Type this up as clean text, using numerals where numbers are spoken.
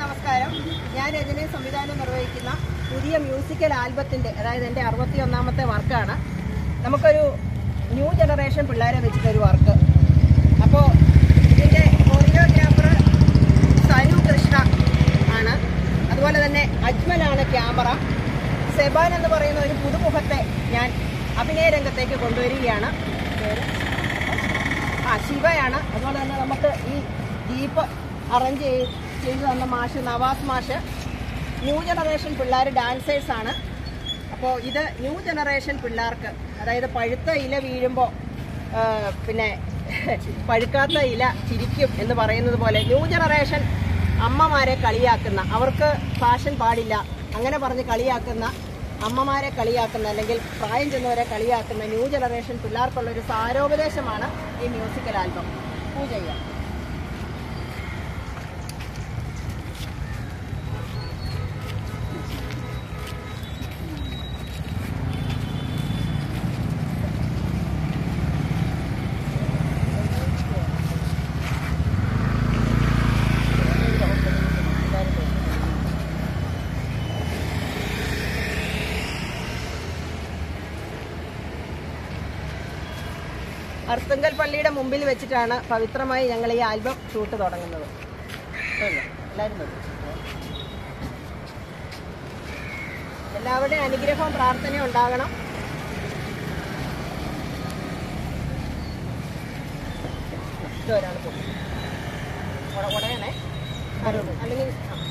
നമസ്കാരം. ഞാൻ രചന സംവിധാനം നിർവഹിക്കുന്ന പുതിയ മ്യൂസിക്കൽ ആൽബത്തിൻ്റെ, അതായത് എൻ്റെ 61ാമത്തെ വർക്കാണ്. നമുക്കൊരു ന്യൂ ജനറേഷൻ പിള്ളേരെ വെച്ചിട്ടൊരു വർക്ക്. അപ്പോൾ ഇതിൻ്റെ കൊറിയോഗ്രാഫർ സനു കൃഷ്ണ ആണ്. അതുപോലെ തന്നെ അജ്മലാണ് ക്യാമറ. സെബാൻ എന്ന് പറയുന്ന ഒരു പുതുമുഖത്തെ ഞാൻ അഭിനയ രംഗത്തേക്ക് കൊണ്ടുവരികയാണ്. ശിവയാണ്. അതുപോലെ തന്നെ നമുക്ക് ഈ ജീപ്പ് അറേഞ്ച് ചെയ്തു തന്ന മാഷ് നവാസ് മാഷ്. ന്യൂ ജനറേഷൻ പിള്ളേർ ഡാൻസേഴ്സാണ്. അപ്പോൾ ഇത് ന്യൂ ജനറേഷൻ പിള്ളേർക്ക്, അതായത് പഴുത്ത ഇല വീഴുമ്പോൾ പിന്നെ പഴുക്കാത്ത ഇല ചിരിക്കും എന്ന് പറയുന്നത് പോലെ ന്യൂ ജനറേഷൻ അമ്മമാരെ കളിയാക്കുന്ന, അവർക്ക് ഫാഷൻ പാടില്ല അങ്ങനെ പറഞ്ഞ് കളിയാക്കുന്ന അമ്മമാരെ കളിയാക്കുന്ന, അല്ലെങ്കിൽ പ്രായം ചെന്നവരെ കളിയാക്കുന്ന ന്യൂ ജനറേഷൻ പിള്ളേർക്കുള്ളൊരു സാരോപദേശമാണ് ഈ മ്യൂസിക്കൽ ആൽബം. പൂജ ചെയ്യാം. അർത്തുങ്കൽ പള്ളിയുടെ മുമ്പിൽ വെച്ചിട്ടാണ് പവിത്രമായി ഞങ്ങൾ ഈ ആൽബം ഷൂട്ട് തുടങ്ങുന്നത്. എല്ലാവരുടെയും അനുഗ്രഹവും പ്രാർത്ഥനയും ഉണ്ടാകണം. ഇതൊരാൾ ഉടയണേ, അല്ലെങ്കിൽ